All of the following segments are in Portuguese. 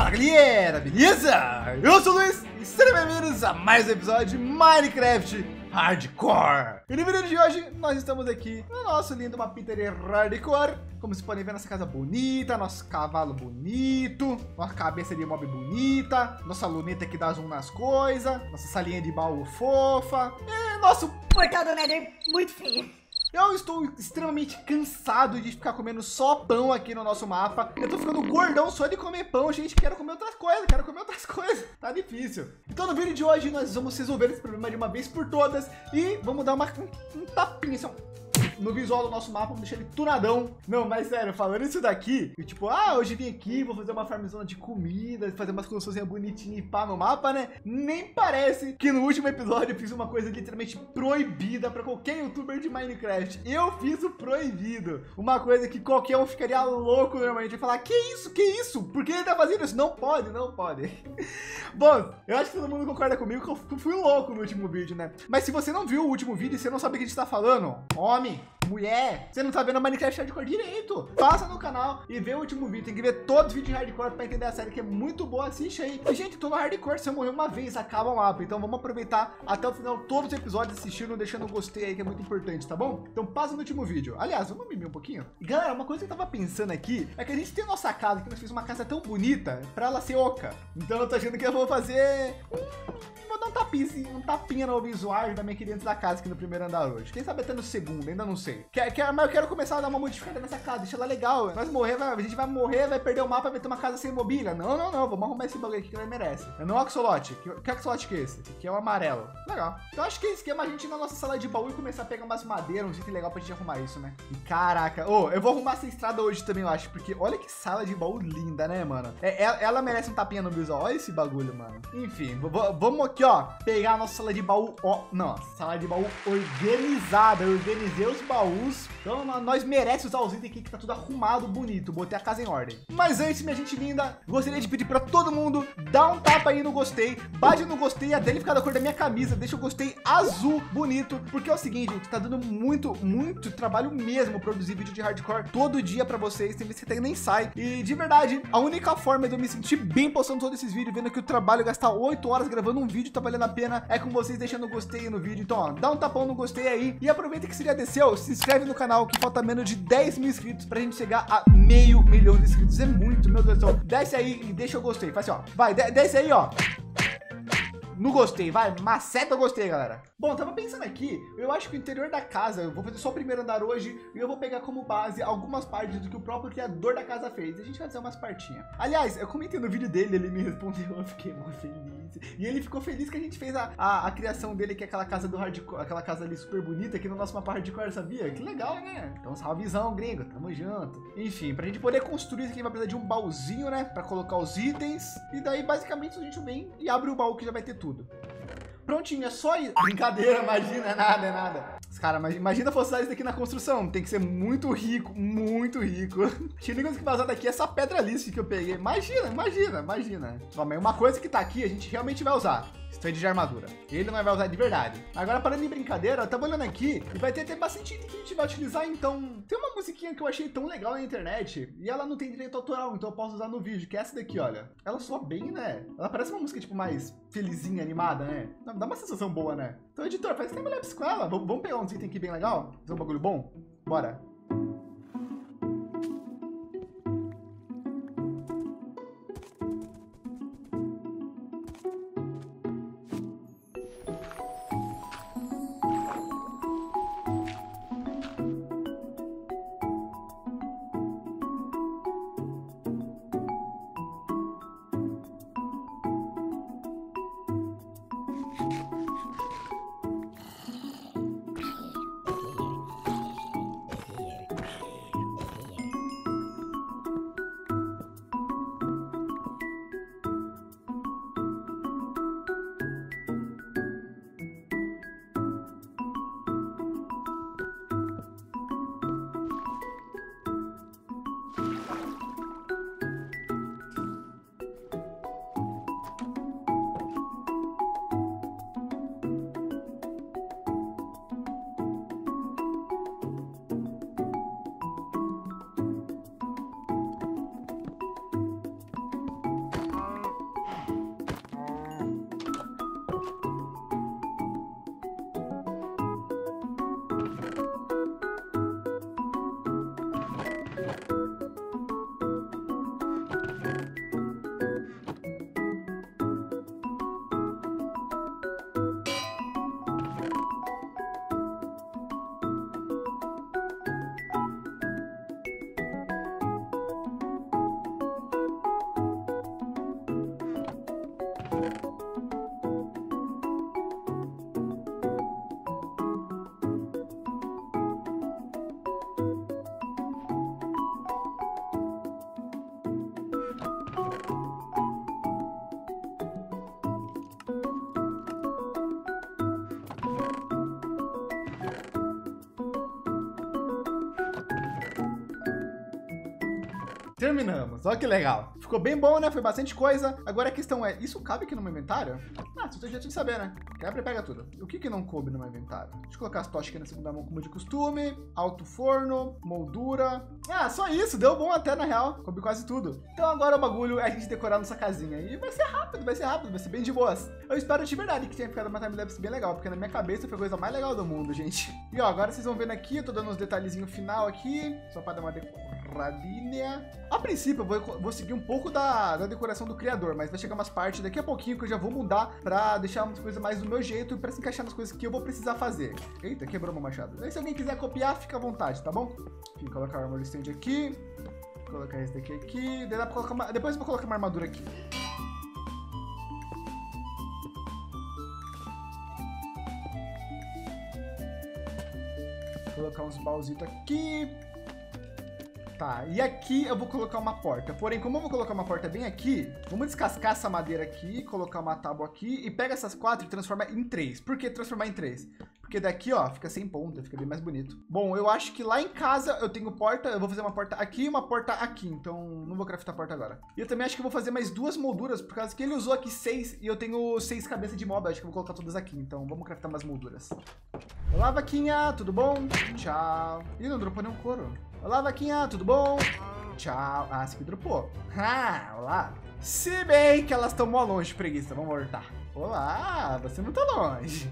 Fala galera, beleza? Eu sou o Luiz e sejam bem-vindos a mais um episódio de Minecraft Hardcore. E no vídeo de hoje nós estamos aqui no nosso lindo mapinha Hardcore. Como vocês podem ver, nossa casa bonita, nosso cavalo bonito, nossa cabeça de mob bonita, nossa luneta que dá zoom nas coisas, nossa salinha de baú fofa, e nosso portal do Nether muito feio. Eu estou extremamente cansado de ficar comendo só pão aqui no nosso mapa. Eu tô ficando gordão só de comer pão, gente. Quero comer outras coisas, Tá difícil. Então no vídeo de hoje nós vamos resolver esse problema de uma vez por todas. E vamos dar um tapinha, assim, no visual do nosso mapa, vamos deixar ele tunadão. Não, mas sério, falando isso daqui, eu, tipo, hoje vim aqui, vou fazer uma farmzona de comida, fazer umas construções bonitinhas e pá no mapa, né? Nem parece que no último episódio eu fiz uma coisa literalmente proibida para qualquer youtuber de Minecraft. Eu fiz o proibido. Uma coisa que qualquer um ficaria louco normalmente. Vai falar, que isso? Por que ele tá fazendo isso? Não pode. Bom, eu acho que todo mundo concorda comigo que eu fui louco no último vídeo, né? Mas se você não viu o último vídeo e você não sabe o que a gente tá falando, homem, mulher, você não tá vendo a Minecraft Hardcore direito, passa no canal e vê o último vídeo. Tem que ver todos os vídeos de Hardcore pra entender a série, que é muito boa. Assiste aí. E, gente, tô no Hardcore, se eu morrer uma vez, acaba o mapa. Então vamos aproveitar até o final todos os episódios assistindo, deixando um gostei aí, que é muito importante, tá bom? Então passa no último vídeo. Aliás, vamos mimir um pouquinho? E, galera, uma coisa que eu tava pensando aqui é que a gente tem a nossa casa, que nós fizemos uma casa tão bonita pra ela ser oca. Então eu tô achando que eu vou fazer vou dar um tapinha no visual da minha aqui dentro da casa, aqui no primeiro andar hoje. Quem sabe até no segundo, ainda não sei. Mas eu quero começar a dar uma modificada nessa casa, deixa ela legal. Nós morrer, a gente vai morrer, vai perder o mapa, vai ter uma casa sem mobília. Não, vamos arrumar esse bagulho aqui que ele merece. É não o axolote. Que axolote que é esse? Que é o amarelo. Legal. Então acho que é esquema a gente ir na nossa sala de baú e começar a pegar umas madeiras, um jeito legal pra gente arrumar isso, né? E caraca, eu vou arrumar essa estrada hoje também, eu acho, porque olha que sala de baú linda, né, mano? Ela merece um tapinha no visual. Olha esse bagulho, mano. Enfim, vamos aqui, ó, pegar a nossa sala de baú, sala de baú organizada. Eu organizei os baús. Então nós merecemos usar os itens aqui que tá tudo arrumado, bonito. Botei a casa em ordem. Mas antes, minha gente linda, gostaria de pedir pra todo mundo dar um tapa aí no gostei, bate no gostei até ele ficar da cor da minha camisa, deixa o gostei azul bonito, porque é o seguinte, gente, tá dando muito trabalho mesmo produzir vídeo de hardcore todo dia pra vocês. Tem vezes que até nem sai. E de verdade, a única forma de eu me sentir bem postando todos esses vídeos, vendo que o trabalho gastar 8 horas gravando um vídeo tá valendo a pena, é com vocês deixando o gostei no vídeo. Então, ó, dá um tapão no gostei aí e aproveita que se já desceu, se inscreve no canal, que falta menos de 10 mil inscritos pra gente chegar a meio milhão de inscritos. É muito, meu Deus do céu. Desce aí e deixa o gostei. Faz assim, ó. Vai, desce aí, ó. No gostei, vai, maceta o gostei, galera. Bom, tava pensando aqui, eu acho que o interior da casa, eu vou fazer só o primeiro andar hoje e eu vou pegar como base algumas partes do que o próprio criador da casa fez. A gente vai fazer umas partinhas. Aliás, eu comentei no vídeo dele, ele me respondeu, eu fiquei muito feliz. E ele ficou feliz que a gente fez a criação dele, que é aquela casa do hardcore, aquela casa ali super bonita aqui no nosso mapa hardcore, sabia? Que legal, né? Então, salvezão, gringo, tamo junto. Enfim, pra gente poder construir isso aqui, vai precisar de um baúzinho, né? Pra colocar os itens. E daí, basicamente, a gente vem e abre o baú que já vai ter tudo. Prontinho, é só isso. Brincadeira, imagina, é nada. Cara, mas imagina fosse usar isso daqui na construção. Tem que ser muito rico, muito rico. Tinha coisa que vai usar daqui, essa pedra lisse que eu peguei. Imagina. Bom, mas uma coisa que tá aqui, a gente realmente vai usar. Stand de armadura. Ele não vai usar de verdade. Agora, parando de brincadeira, eu tava olhando aqui e vai ter até bastante item que a gente vai utilizar. Então, tem uma musiquinha que eu achei tão legal na internet e ela não tem direito autoral, então eu posso usar no vídeo, que é essa daqui, olha. Ela soa bem, né? Ela parece uma música, tipo, mais felizinha, animada, né? Dá uma sensação boa, né? Então, editor, faz time-lapse com ela. Vamos pegar uns itens aqui bem legal? Fazer um bagulho bom? Bora. terminamos. Olha que legal. Ficou bem bom, né? Foi bastante coisa. Agora a questão é, isso cabe aqui no meu inventário? Ah, isso eu já tinha que saber, né? Quebra e pega tudo. O que que não coube no meu inventário? Deixa eu colocar as tochas aqui na segunda mão como de costume. Alto forno, moldura. Ah, só isso. Deu bom até, na real. Coube quase tudo. Então agora o bagulho é a gente decorar nossa casinha. E vai ser rápido, vai ser bem de boas. Eu espero de verdade que tenha ficado uma timelapse bem legal, porque na minha cabeça foi a coisa mais legal do mundo, gente. E ó, agora vocês vão vendo aqui, eu tô dando uns detalhezinhos final aqui, só para dar uma decoradinha. A princípio, eu vou seguir um pouco da decoração do criador, mas vai chegar umas partes daqui a pouquinho que eu já vou mudar pra deixar umas coisas mais do meu jeito e pra se encaixar nas coisas que eu vou precisar fazer. Eita, quebrou meu machado. Aí se alguém quiser copiar, fica à vontade, tá bom? Enfim, colocar o armor stand aqui, colocar esse daqui aqui, daí dá pra colocar depois eu vou colocar uma armadura aqui. Colocar uns baúzitos aqui. Tá, e aqui eu vou colocar uma porta. Porém, como eu vou colocar uma porta bem aqui, vamos descascar essa madeira aqui, colocar uma tábua aqui e pega essas 4 e transforma em 3. Por que transformar em 3? Porque daqui, ó, fica sem ponta, fica bem mais bonito. Bom, eu acho que lá em casa eu tenho porta, eu vou fazer uma porta aqui e uma porta aqui, então não vou craftar porta agora. E eu também acho que eu vou fazer mais 2 molduras, por causa que ele usou aqui 6 e eu tenho 6 cabeças de mob, acho que eu vou colocar todas aqui, então vamos craftar umas molduras. Olá, vaquinha, tudo bom? Tchau. Ih, não dropou nenhum couro. Olá, vaquinha, tudo bom? Tchau. Ah, esse aqui dropou. Ah, olá. Se bem que elas estão mó longe, preguiça, vamos voltar. Olá, você não tá longe.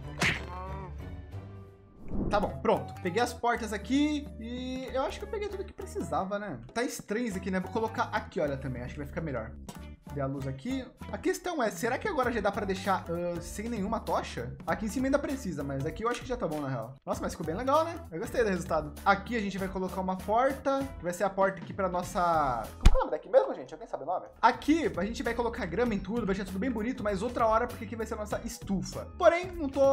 Tá bom, pronto. Peguei as portas aqui e eu acho que eu peguei tudo que precisava, né? Tá estranho isso aqui, né? Vou colocar aqui, olha, também. Acho que vai ficar melhor. Dei a luz aqui. A questão é, será que agora já dá pra deixar sem nenhuma tocha? Aqui em cima ainda precisa, mas aqui eu acho que já tá bom, na real. Nossa, mas ficou bem legal, né? Eu gostei do resultado. Aqui a gente vai colocar uma porta, que vai ser a porta aqui pra nossa... Como é o nome daqui mesmo, gente? Alguém sabe o nome? Aqui a gente vai colocar grama em tudo, vai deixar tudo bem bonito, mas outra hora, porque aqui vai ser a nossa estufa. Porém,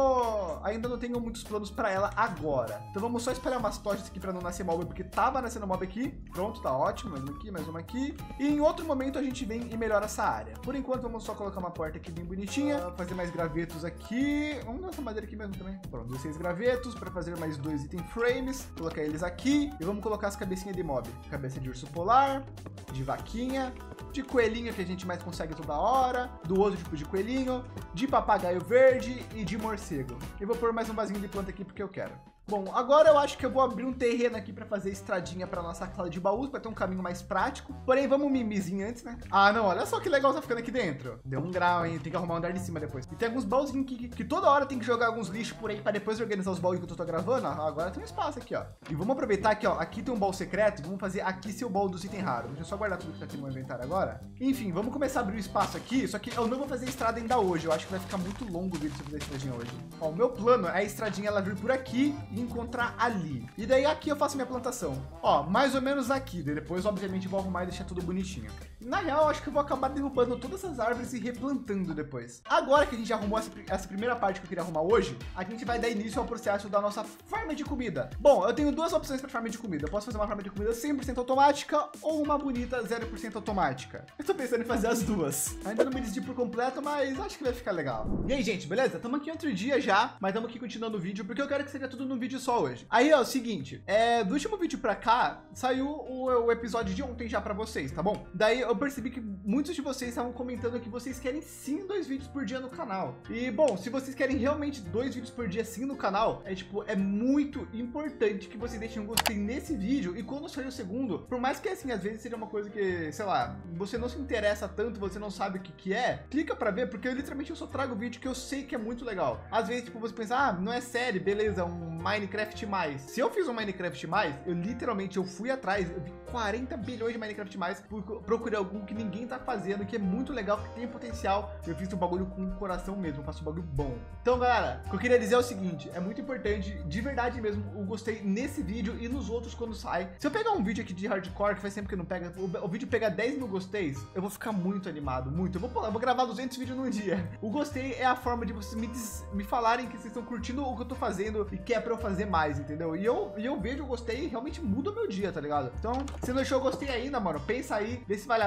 ainda não tenho muitos planos pra ela agora. Então vamos só espalhar umas tochas aqui pra não nascer mob, porque tava nascendo mob aqui. Pronto, tá ótimo. Mais uma aqui. E em outro momento a gente vem e melhora essa área. Por enquanto, vamos só colocar uma porta aqui bem bonitinha, fazer mais gravetos aqui. Vamos dar essa madeira aqui mesmo também. Pronto, 16 gravetos para fazer mais 2 item frames, colocar eles aqui e vamos colocar as cabecinhas de mob. Cabeça de urso polar, de vaquinha, de coelhinho que a gente mais consegue toda hora, do outro tipo de coelhinho, de papagaio verde e de morcego. Eu vou pôr mais um vasinho de planta aqui porque eu quero. Bom, agora eu acho que eu vou abrir um terreno aqui para fazer estradinha para nossa sala de baús, para ter um caminho mais prático. Porém, vamos um mimizinho antes, né? Ah, não, olha só que legal tá ficando aqui dentro. Deu um grau, hein? Tem que arrumar um andar de cima depois. E tem alguns baúzinhos que toda hora tem que jogar alguns lixos por aí para depois organizar os baús que eu tô gravando. Ah, agora tem um espaço aqui, ó. E vamos aproveitar que, ó, aqui tem um baú secreto. Vamos fazer aqui seu baú dos itens raros. Deixa eu só guardar tudo que tá aqui no meu inventário agora. Enfim, vamos começar a abrir o espaço aqui. Só que eu não vou fazer estrada ainda hoje. Eu acho que vai ficar muito longo o vídeo se eu fizer a estradinha hoje. Ó, o meu plano é a estradinha ela vir por aqui e encontrar ali. E daí aqui eu faço minha plantação. Ó, mais ou menos aqui. Daí depois, obviamente, vou arrumar e deixar tudo bonitinho. Na real, eu acho que eu vou acabar derrubando todas essas árvores e replantando depois. Agora que a gente já arrumou essa primeira parte que eu queria arrumar hoje, a gente vai dar início ao processo da nossa farm de comida. Bom, eu tenho 2 opções para farm de comida. Eu posso fazer uma farm de comida 100% automática ou uma bonita 0% automática. Eu tô pensando em fazer as duas. Ainda não me decidi por completo, mas acho que vai ficar legal. E aí, gente, beleza? Estamos aqui outro dia já, mas estamos aqui continuando o vídeo porque eu quero que seja tudo num vídeo só hoje. Aí, ó, é o seguinte, do último vídeo pra cá, saiu o episódio de ontem já pra vocês, tá bom? Daí eu percebi que muitos de vocês estavam comentando que vocês querem sim 2 vídeos por dia no canal. E, bom, se vocês querem realmente 2 vídeos por dia sim no canal, é muito importante que vocês deixem um gostei nesse vídeo. E quando sair o segundo, por mais que assim, às vezes seja uma coisa que, sei lá, você não se interessa tanto, você não sabe o que é, clica pra ver, porque eu literalmente só trago vídeo que eu sei que é muito legal. Às vezes, tipo, você pensa, ah, não é série, beleza, um Minecraft mais. Se eu fiz um Minecraft mais, eu fui atrás, eu vi 40 bilhões de Minecraft mais, procurei algum que ninguém tá fazendo, que é muito legal, que tem potencial. Eu fiz um bagulho com o coração mesmo, eu faço um bagulho bom. Então, galera, o que eu queria dizer é o seguinte, é muito importante, de verdade mesmo, o gostei nesse vídeo e nos outros quando sai. Se eu pegar um vídeo aqui de hardcore, que faz tempo que não pega, o vídeo pegar 10 mil gosteis, eu vou ficar muito animado, muito. Eu vou gravar 200 vídeos num dia. O gostei é a forma de vocês me falarem que vocês estão curtindo o que eu tô fazendo e quer pra eu fazer mais, entendeu? E eu vejo o gostei e realmente muda o meu dia, tá ligado? Então, se não deixou o gostei ainda, mano, pensa aí, vê se vale a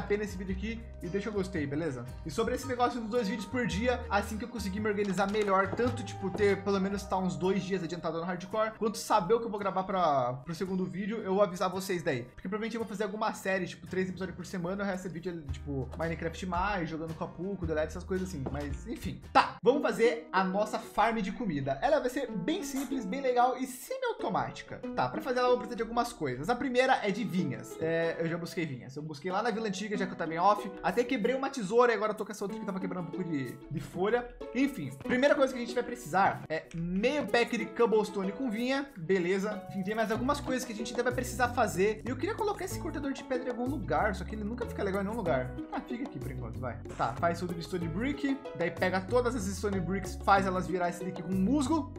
pena esse vídeo aqui e deixa o gostei, beleza? E sobre esse negócio dos 2 vídeos por dia, assim que eu conseguir me organizar melhor, tanto tipo ter pelo menos uns 2 dias adiantado no hardcore, quanto saber o que eu vou gravar pro segundo vídeo, eu vou avisar vocês daí. Porque provavelmente eu vou fazer alguma série, tipo 3 episódios por semana, o resto é vídeo tipo Minecraft mais, jogando com a Pu, com o Delete, essas coisas assim. Mas enfim, tá, vamos fazer a nossa farm de comida. Ela vai ser bem simples, bem legal e semi-automática. Tá, para fazer ela eu vou precisar de algumas coisas. A primeira é de vinhas. Eu já busquei vinhas. Eu busquei lá na Vila Antiga, já que eu tava em off. Até quebrei uma tesoura e agora eu tô com essa outra que tava quebrando um pouco de folha. Enfim, primeira coisa que a gente vai precisar é meio pack de cobblestone com vinha. Beleza. Enfim, tem mais algumas coisas que a gente ainda vai precisar fazer. E eu queria colocar esse cortador de pedra em algum lugar, só que ele nunca fica legal em nenhum lugar. Ah, fica aqui por enquanto, vai. Tá, faz tudo de stone brick. Daí pega todas as stone bricks, faz elas virar esse daqui com musgo.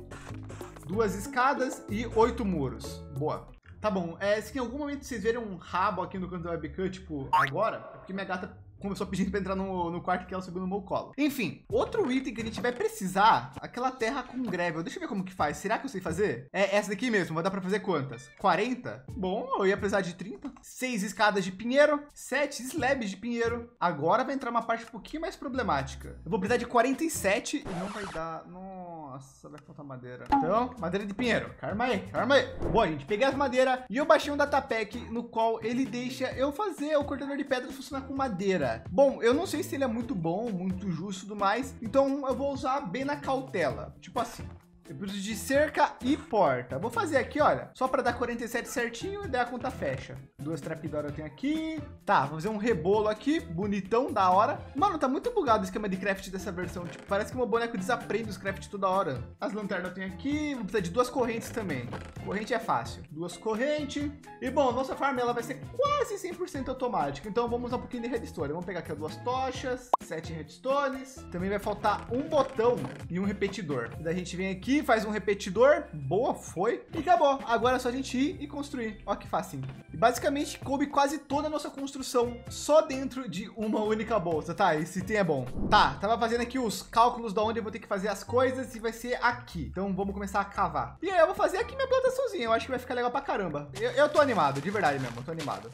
2 escadas e 8 muros. Boa. Tá bom, se em algum momento vocês verem um rabo aqui no canto da webcam, tipo, agora, é porque minha gata começou pedindo para entrar no quarto que ela subiu no meu colo. Enfim, outro item que a gente vai precisar, aquela terra com gravel. Deixa eu ver como que faz. Será que eu sei fazer? É essa daqui mesmo. Vai dar para fazer quantas? 40? Bom, eu ia precisar de 30. 6 escadas de pinheiro, 7 slabs de pinheiro. Agora vai entrar uma parte um pouquinho mais problemática. Eu vou precisar de 47 e não vai dar... Nossa, vai faltar madeira. Então, madeira de pinheiro. Calma aí, calma aí. Bom, gente, peguei as madeiras e eu baixei um datapack no qual ele deixa eu fazer o cortador de pedra funcionar com madeira. Bom, eu não sei se ele é muito bom, muito justo e tudo mais, então eu vou usar bem na cautela, tipo assim. Eu preciso de cerca e porta. Vou fazer aqui, olha, só para dar 47 certinho e daí a conta fecha. 2 trapdoor eu tenho aqui. Tá, vou fazer um rebolo aqui, bonitão, da hora. Mano, tá muito bugado o esquema de craft dessa versão. Tipo, parece que o meu boneco desaprende os craft toda hora. As lanternas eu tenho aqui. Vou precisar de 2 correntes também. Corrente é fácil. 2 correntes. E bom, nossa farm ela vai ser quase 100% automática. Então vamos usar um pouquinho de redstone. Vamos pegar aqui 2 tochas, 7 redstones. Também vai faltar um botão e um repetidor. Daí a gente vem aqui, faz um repetidor, boa, foi, e acabou. Agora é só a gente ir e construir. Ó que facinho. E basicamente coube quase toda a nossa construção só dentro de uma única bolsa, tá? Esse item é bom. Tá, tava fazendo aqui os cálculos de onde eu vou ter que fazer as coisas e vai ser aqui. Então vamos começar a cavar. E aí eu vou fazer aqui minha plantaçãozinha, eu acho que vai ficar legal pra caramba. Eu tô animado, de verdade mesmo, eu tô animado.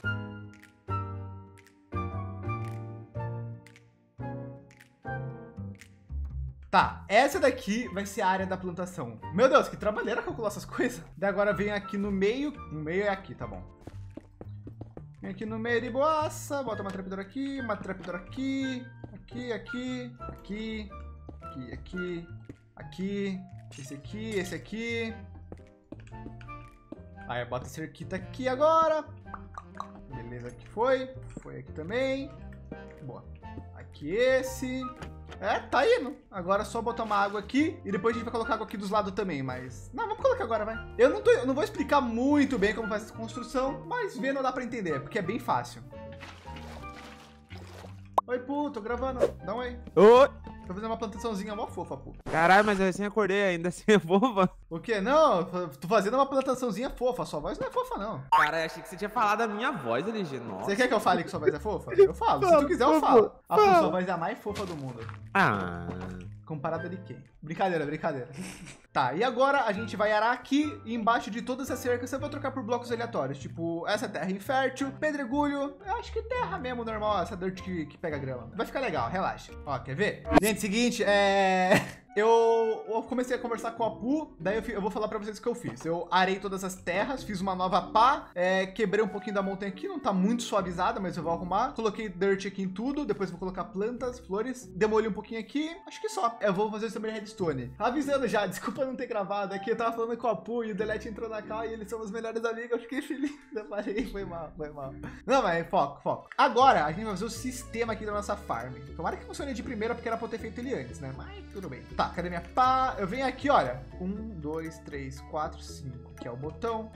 Tá, essa daqui vai ser a área da plantação. Meu Deus, que trabalheira calcular essas coisas. Daí agora vem aqui no meio é aqui, tá bom. Vem aqui no meio de boaça, bota uma trapdoor aqui, aqui, esse aqui. Aí bota a cerquita aqui agora. Beleza, aqui foi aqui também. Boa. Aqui esse... tá indo. Agora é só botar uma água aqui e depois a gente vai colocar água aqui dos lados também, mas... Não, vamos colocar agora, vai. Eu não vou explicar muito bem como faz essa construção, mas vendo dá pra entender, porque é bem fácil. Oi, Pu, tô gravando. Dá um oi. Oi. Tô fazendo uma plantaçãozinha mó fofa, Pu. Caralho, mas eu recém acordei ainda assim, é fofa. O quê? Não, tô fazendo uma plantaçãozinha fofa. Sua voz não é fofa, não. Cara, achei que você tinha falado a minha voz, LG. Nossa. Você quer que eu fale que sua voz é fofa? Eu falo. Se tu quiser, eu falo. Sua voz é a mais fofa do mundo. Ah. Comparada de quem? Brincadeira, brincadeira. Tá, e agora a gente vai arar aqui e embaixo de todas essas cercas eu vou trocar por blocos aleatórios. Tipo, essa terra infértil, pedregulho. Eu acho que terra mesmo, normal, essa dirt que pega grama. Vai ficar legal, relaxa. Ó, quer ver? Gente, seguinte, eu comecei a conversar com a Pu, daí eu vou falar pra vocês o que eu fiz. Eu arei todas as terras, fiz uma nova pá, quebrei um pouquinho da montanha aqui, não tá muito suavizada, mas eu vou arrumar. Coloquei dirt aqui em tudo, depois vou colocar plantas, flores, demoli um pouquinho aqui, acho que só. Eu vou fazer isso também redstone. Avisando já, desculpa não ter gravado aqui, eu tava falando com a Pu e o Delete entrou na cal e eles são os melhores amigos, eu fiquei feliz, eu parei, foi mal. Não, mas foco. Agora, a gente vai fazer o sistema aqui da nossa farm. Tomara que funcione de primeira, porque era pra eu ter feito ele antes, né? Mas tudo bem. Tá, cadê minha pá? Eu venho aqui, olha. 1, 2, 3, 4, 5. Aqui é o botão.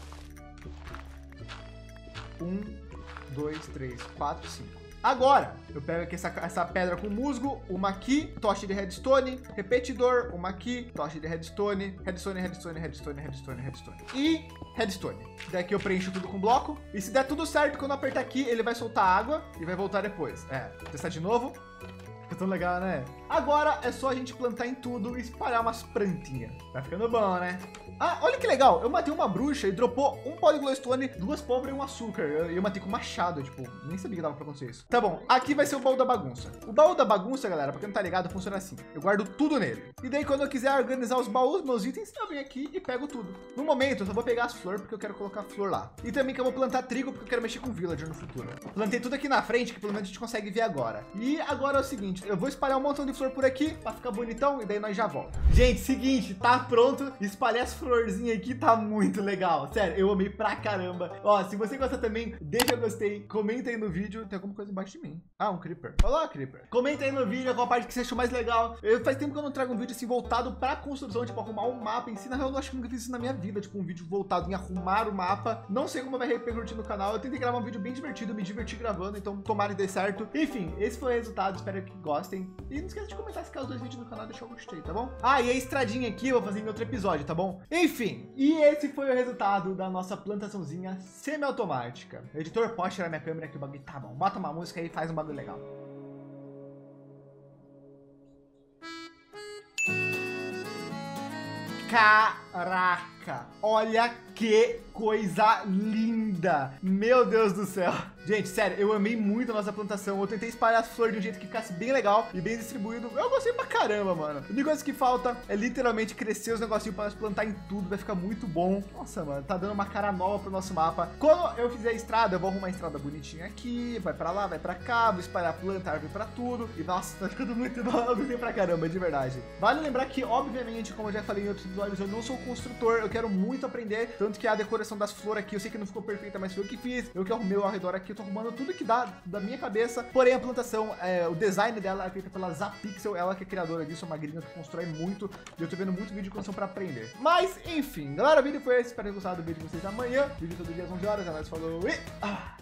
1, 2, 3, 4, 5. Agora, eu pego aqui essa pedra com musgo, uma aqui, tocha de redstone, repetidor, uma aqui, tocha de redstone, redstone. E redstone. Daqui eu preencho tudo com bloco. E se der tudo certo, quando eu apertar aqui, ele vai soltar água e vai voltar depois. Vou testar de novo. Fica tão legal, né? Agora é só a gente plantar em tudo e espalhar umas plantinhas. Tá ficando bom, né? Ah, olha que legal. Eu matei uma bruxa e dropou um pó de glowstone, 2 pólvora e um açúcar. Eu matei com machado, tipo, nem sabia que dava pra acontecer isso. Tá bom, aqui vai ser o baú da bagunça. O baú da bagunça, galera, pra quem não tá ligado, funciona assim. Eu guardo tudo nele. E daí, quando eu quiser organizar os baús, meus itens, eu venho aqui e pego tudo. No momento, eu só vou pegar as flores, porque eu quero colocar flor lá. E também que eu vou plantar trigo, porque eu quero mexer com villager no futuro. Plantei tudo aqui na frente, que pelo menos a gente consegue ver agora. E agora é o seguinte, eu vou espalhar um montão de flor por aqui, pra ficar bonitão, e daí nós já voltamos. Gente, seguinte, tá pronto. Espalhei as florzinhas aqui, tá muito legal. Sério, eu amei pra caramba. Ó, se você gosta também, deixa o gostei, comenta aí no vídeo. Tem alguma coisa embaixo de mim. Ah, um creeper. Olá, creeper. Comenta aí no vídeo qual parte que você achou mais legal. Faz tempo que eu não trago um vídeo assim voltado pra construção, tipo, arrumar um mapa em si. Na real, eu acho que nunca fiz isso na minha vida, tipo, um vídeo voltado em arrumar o mapa. Não sei como vai repercutir no canal. Eu tentei gravar um vídeo bem divertido, me diverti gravando, então tomara que dê certo. Enfim, esse foi o resultado, espero que gostem. E não esqueça de comentar se quer os 2 vídeos no canal, deixar o gostei, tá bom? Ah, e a estradinha aqui eu vou fazer em outro episódio, tá bom? Enfim, e esse foi o resultado da nossa plantaçãozinha semi-automática. Editor, pode tirar minha câmera que o bagulho tá bom. Bota uma música aí e faz um bagulho legal. Caraca, olha que coisa linda. Meu Deus do céu. Gente, sério, eu amei muito a nossa plantação. Eu tentei espalhar as flores de um jeito que ficasse bem legal e bem distribuído. Eu gostei pra caramba, mano. A única coisa que falta é literalmente crescer os negocinhos pra nós plantar em tudo. Vai ficar muito bom. Nossa, mano, tá dando uma cara nova pro nosso mapa. Quando eu fizer a estrada, eu vou arrumar a estrada bonitinha aqui. Vai pra lá, vai pra cá. Vou espalhar planta, árvore pra tudo. E nossa, tá ficando muito bom. Eu gostei pra caramba, de verdade. Vale lembrar que, obviamente, como eu já falei em outros episódios, eu não sou construtor. Eu quero muito aprender. Tanto que a decoração das flores aqui, eu sei que não ficou perfeita, mas foi eu que fiz. Eu que arrumei ao redor aqui. Eu tô arrumando tudo que dá da minha cabeça. Porém, a plantação, o design dela é feita pela Zapixel. Ela que é criadora disso, é uma gringa que constrói muito. E eu tô vendo muito vídeo de construção pra aprender. Mas, enfim, galera, o vídeo foi esse. Espero ter gostado do vídeo de vocês amanhã. Vídeo todo dia às 11 horas. É nóis, falou e...